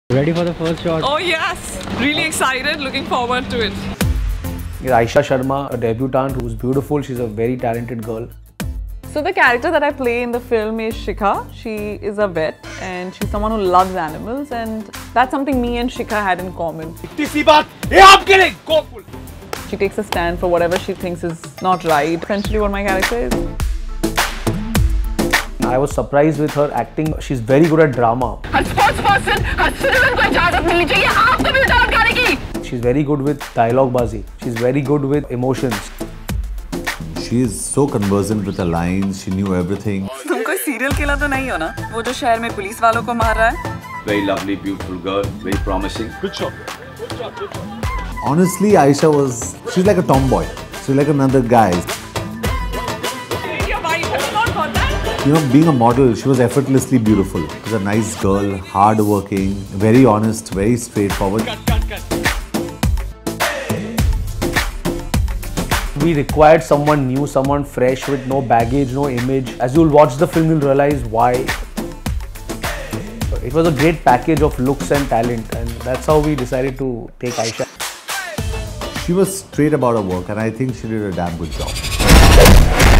Ready for the first shot? Oh yes, really excited, looking forward to it. Aisha Sharma, a debutante who's beautiful. She's a very talented girl. So the character that I play in the film is Shikha. She is a vet and she's someone who loves animals, and that's something me and Shikha had in common. She takes a stand for whatever she thinks is not right. Essentially what my character is. I was surprised with her acting. She's very good at drama. She's very good with dialogue bazi. She's very good with emotions. She is so conversant with the lines. She knew everything. तुम कोई serial killer तो नहीं हो ना? वो जो शहर में पुलिस वालों को मार रहा है? Very lovely, beautiful girl, very promising. Good shot. Honestly, Aisha she's like a tomboy. She's like another guy. You know, being a model, she was effortlessly beautiful. She was a nice girl, hard-working, very honest, very straightforward. We required someone new, someone fresh with no baggage, no image. As you'll watch the film, you'll realize why. It was a great package of looks and talent, and that's how we decided to take Aisha. She was straight about her work, and I think she did a damn good job.